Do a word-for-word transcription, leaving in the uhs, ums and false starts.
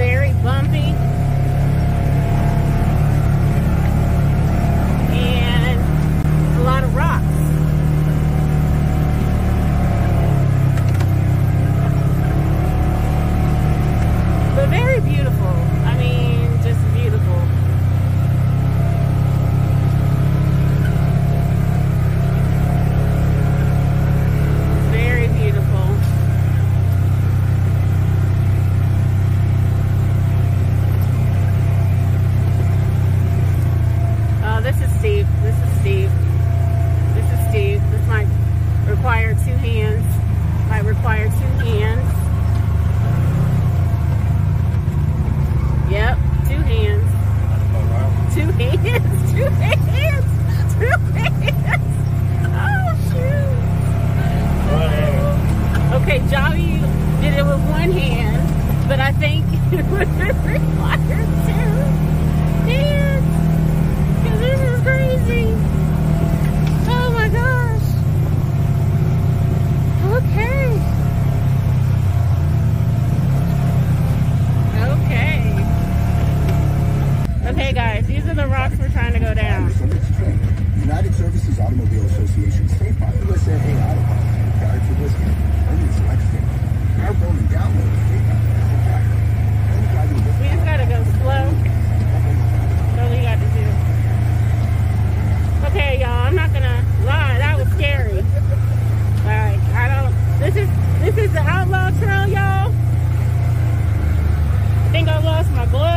very bumpy. And a lot of rocks. But very beautiful. I mean, just beautiful. Very beautiful. Oh, this is steep. This is steep. This is steep. This might require two hands. Might require two hands. Yep, two hands. Two hands, two hands, two hands. Oh, shoot. Oh. Okay, Javi did it with one hand, but I think it would require two hands. Because this is crazy. Oh my gosh. Okay. Okay. Okay, guys, these are the rocks we're trying to go down. United Services Automobile Association Safe by U S A Auto Parts required for this game. Only selected. Smartphone and download. We just gotta go slow. That's all we got to do. Okay, y'all, I'm not gonna lie, that was scary. Like, I don't. This is this is the outlaw trail, y'all. I think I lost my glove.